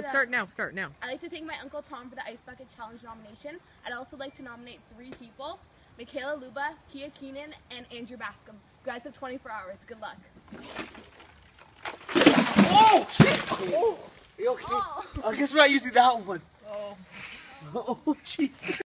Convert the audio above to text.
start now. Start now. I'd like to thank my Uncle Tom for the Ice Bucket Challenge nomination. I'd also like to nominate 3 people: Michaela Luba, Kia Keenan, and Andrew Bascom. You guys have 24 hours. Good luck. Oh shit! Oh, are you okay? Oh. I guess we're not using that one. Oh, oh jeez.